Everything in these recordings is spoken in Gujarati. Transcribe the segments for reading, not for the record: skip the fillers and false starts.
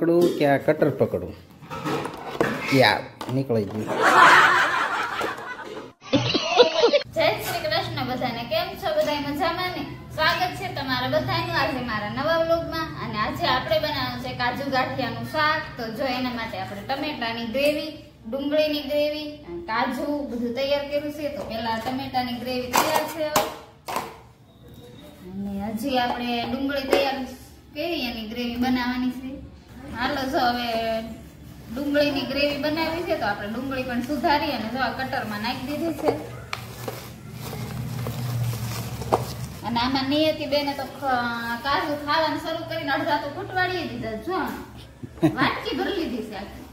पकड़ू क्या कटर पकड़ू यार निकल गई। जय श्री कृष्ण बधाने केम छो बधाई मजामां ने स्वागत छे तमारा बधाईनुं આજે મારા નવા વ્લોગમાં અને આજે આપણે બનાવવાનું છે કાજુ ગાંઠિયાનું શાક। તો જો એના માટે આપણે ટમેટાની ગ્રેવી ડુંગળીની ગ્રેવી કાજુ બધું તૈયાર કર્યું છે। તો પહેલા ટમેટાની ગ્રેવી તૈયાર છે અને હજી આપણે ડુંગળી તૈયાર કરી એની ગ્રેવી બનાવવાની છે। હાલો જો હવે ડુંગળીની ગ્રેવી બનાવી છે તો આપણે ડુંગળી પણ સુધારી અને જો આ કટરમાં નાખી દીધી છે। અને આમાં નિયતિ બેને તો કાજુ ખાવાનું શરૂ કરીને અડધા તો ફૂટવાડી દીધા જો વાટકી ભરી લીધી છે આખી।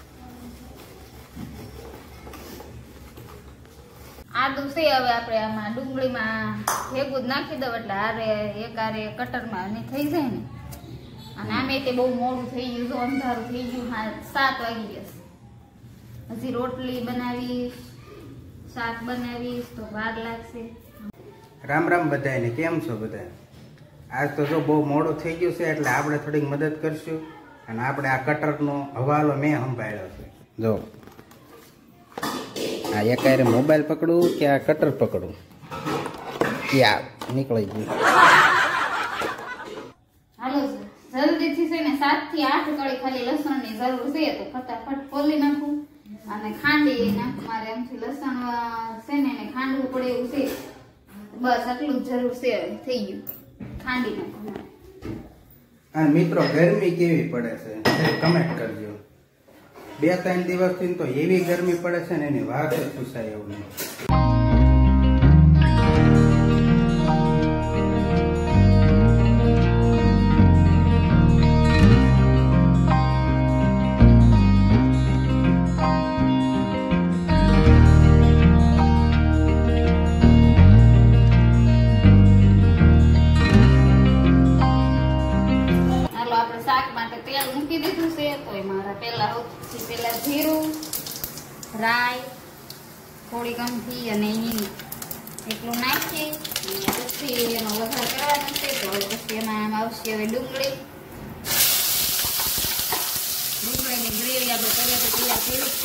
આદુ છે હવે આપણે આમાં ડુંગળીમાં ભેગું જ નાખી દઉં એટલે હારે એકારે કટરમાં અને થઈ જાય ને। અને આમે તે બહુ મોડું થઈ ગયું જો અંધારું થઈ ગયું 7 વાગી ગયા। હજી રોટલી બનાવીશ શાક બનાવીશ તો વાર લાગશે। राम राम बधाई ने केम छो बधाई। आज तो जो बहु मोडું થઈ ગયું છે એટલે આપણે થોડીક મદદ કરશું અને આપણે આ કટરનો હવાલો મેં સંભાળ્યો છે। જો આ એકારે મોબાઈલ પકડું કે આ કટર પકડું યાર નીકળી ગઈ। હાલો જલ્દીથી છે ને 7 થી 8 કળી ખાલી લસણની જરૂર છે તો ફટાફટ ફોલી નાખું અને ખાંડી નાખું। મારે એમથી લસણ છે ને એને ખાંડવું પડે એવું છે बस आटलू जरूर से થઈ ગયું ખાંડી નાખો। આ મિત્રો ગરમી કેવી પડે છે કમેન્ટ કરજો। 2-3 દિવસથી તો એવી ગરમી પડે છે ને એની વાત જ પૂછાય એવું નહીં। પેલા જીરું રાઈ થોડી ગમથી અને હિંગ એટલું નાખી પછી એનો વઘાર કરવાનો છે। તો પછી એમાં આવશે હવે ડુંગળીની ગ્રેવી આપણે કરીએ તો તૈયાર થઈ છે।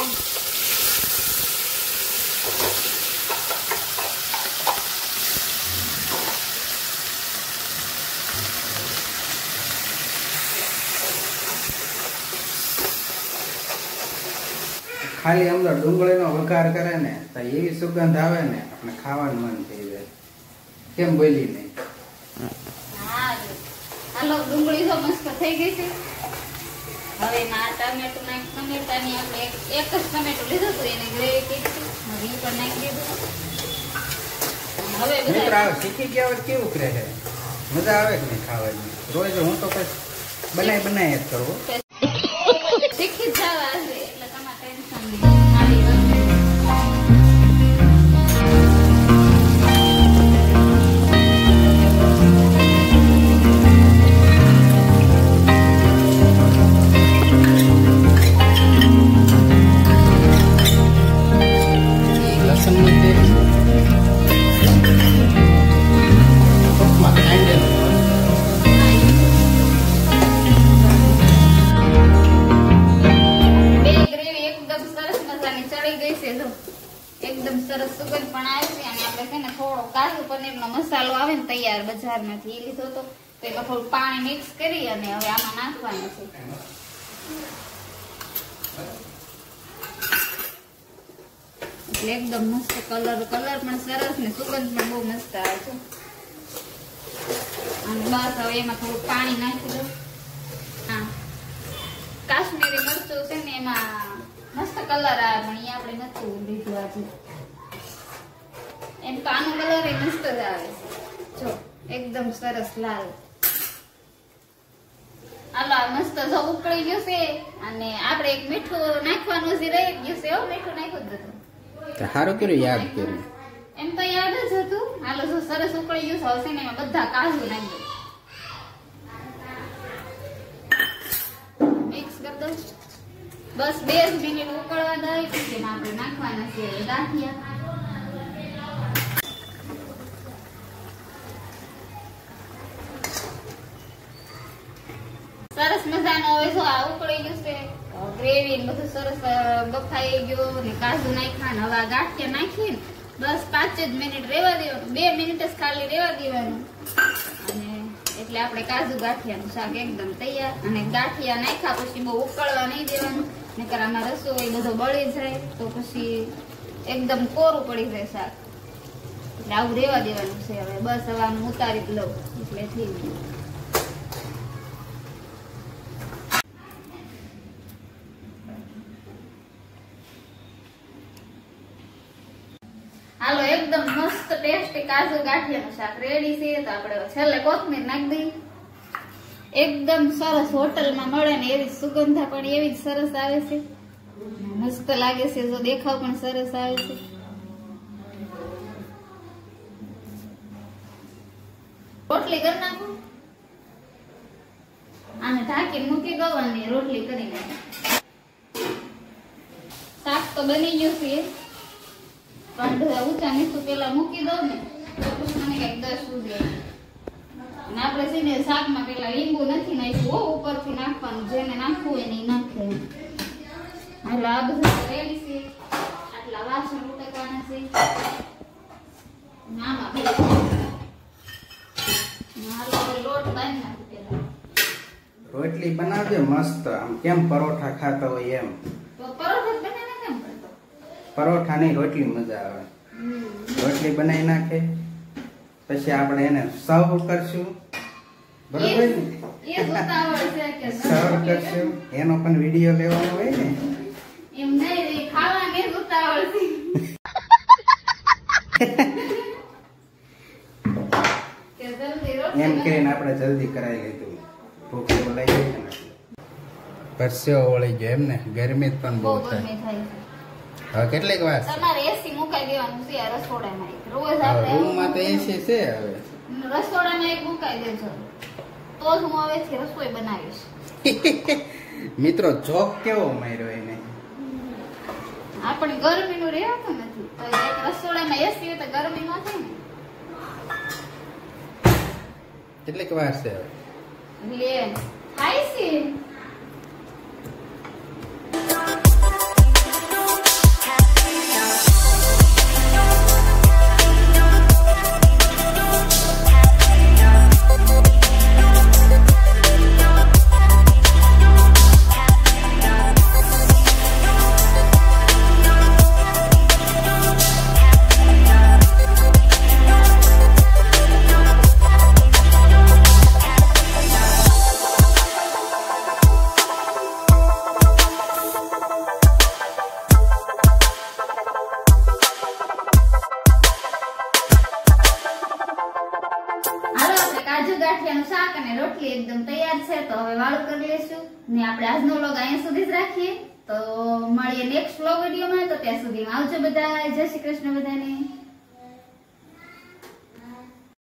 ખાલી અંદર ડુંગળીનો વઘાર કરે ને તો એવી સુગંધ આવે ને આપણે ખાવાનું મન થઈ જાય। કેમ બોલી નહીં? હા હાલો ડુંગળી તો મસ્ત થઈ ગઈ છે। હવે માં ટમેટું નાખી ટમેટાની આપણે એક જ ટમેટું લીધું હતું એને ગ્રેવી કરી હવે ઈ પણ નાખી દીધું। હવે મિત્રો આ શીખી ગયા હોય કેવું કરે છે મજા આવે કે નહીં ખાવાની? રોજ હું તો કઈ બનાય જ કરું શીખી જવા છે એટલે તમારે ટેન્શન નહીં। एकदम सरस सुगंध पण આવે છે અને આપણે છે ને થોડો કાજુ પનીરનો મસાલો આવે ને તૈયાર બજારમાંથી એ લીધો તો એમાં થોડું પાણી મિક્સ કરી અને હવે આમાં નાખવાનું છે। એટલે એકદમ મસ્ત કલર પણ સરસ ને સુગંધ પણ બહુ મસ્ત આવે છે। અને બસ હવે એમાં થોડું પાણી નાખી દો। હા કાશ્મીરી મરચું છે ને એમાં મસ્ત કલર આવે પણ એ આપણે નથી લીધું આજે। એમ તો આનો કલર એ મસ્ત જ આવે જો એકદમ સરસ લાલ। હાલો મસ્ત જો ઉકળી ગયું છે અને આપણે એક મીઠું નાખવાનું જ રહી ગયું છે। મીઠું નાખ્યું જ હતું સારું કર્યું યાદ કર્યું। એમ તો યાદ જ હતું। હાલો જો સરસ ઉકળી ગયું છે હવે એમાં બધા કાજુ નાખી દો મિક્સ કરી દો। બસ 2 મિનિટ ઉકળવા દઈ પછી એમાં આપણે નાખવાના છે ગાંઠિયા। સરસ મજાનું ગાંઠિયાનો હવે જો આ ઉકળી ગયું છે, ગ્રેવી બધું સરસ બફાઈ ગયું ને કાજુ નાખ્યા ને હવે આ ગાંઠિયા નાખીને બસ 5 જ મિનિટ રહેવા દેવાનું, 2 મિનિટ જ ખાલી રહેવા દેવાનું અને એટલે આપણે કાજુ ગાંઠિયાનું શાક એકદમ તૈયાર. અને ગાંઠિયા નાખ્યા પછી બહુ ઉકળવા નહીં દેવાનું, નકર આમાં રસોઈ બધો બળી જાય તો પછી એકદમ કોરું પડી જાય શાક. એટલે આવું રહેવા દેવાનું છે. હવે બસ હવે આમ ઉતારી જ લઉં એટલે થઈ ગયું. હાલો એકદમ મસ્ત ટેસ્ટી કાજુ ગાંઠિયાનું શાક રેડી છે. તો આપણે છેલ્લે કોથમીર નાખી દઈએ. એકદમ સરસ હોટલમાં મળે ને એવી સુગંધા પણ એવી જ સરસ આવે છે, મસ્ત લાગે છે, જો દેખાવ પણ સરસ આવે છે. રોટલી કરી નાખું, આને ઢાંકીને મૂકી દો અને રોટલી કરી નાખું. શાક તો બની ગયું છે, પણ ઊંચા મીઠું પેલા મૂકી દો ને તો પછી મને કઈક 10 સુધી. અને આપણે છે ને શાકમાં પેલા લીંબુ નથી નાખ્યું, ઉપરથી નાખવાનું, જેને નાખવું હોય ને નાખે. હાલો આ બધું રેડી છે. આટલા વાસણ ઉટકવાના છે. આમાં લોટ બાંધી નાખું પેલા. રોટલી બનાવજો મસ્ત, આમ કેમ પરોઠા ખાતા હોય એમ. તો પરોઠા બનાવીને કેમ કરતો? પરોઠા નહીં, રોટલી મજા આવે. રોટલી બનાવી નાખે પછી આપણે એને સર્વ કરશું, બરોબર ને? એ ઉતાવળ છે કે સર્વ કરશું, એનો પણ વિડીયો લેવાનો હોય ને. એમ નહીં, ખાવાની જ ઉતાવળ છે. કે જલ્દી રોટલી એમ કહીને આપણે જલ્દી કરાવી લીધું. ભૂખ બોલાઈ ગઈ ને, પરસેવો વળી ગયો એમ ને. ગરમી પણ બહુ બહુ થાય. ગરમી થાય છે. હવે કેટલીક વાર તમારે એસી મુકાઈ દેવાનું છે આ રસોડામાં. રોજ હવે રૂમમાં તો એસી છે. હવે રસોડામાં એક મુકાઈ દેજો તો જ હું હવેથી રસોઈ બનાવીશ. મિત્રો જોક કેવો માર્યો એને. આપણે ગરમીનું રહેવાતું નથી, તો એક રસોડામાં એસી હોય તો ગરમી ન થાય ને. કેટલીક વાર છે હવે. લે થાય છે. કાજુ ગાંઠિયાનું શાક અને રોટલી એકદમ તૈયાર છે. તો હવે વાળું કરી લેશું ને આપણે આજનો વ્લોગ અહીંયા સુધી જ રાખીએ. તો મળીએ નેક્સ્ટ વ્લોગ વિડીયોમાં. તો ત્યાં સુધી આવજો બધા. જય શ્રી કૃષ્ણ બધાને.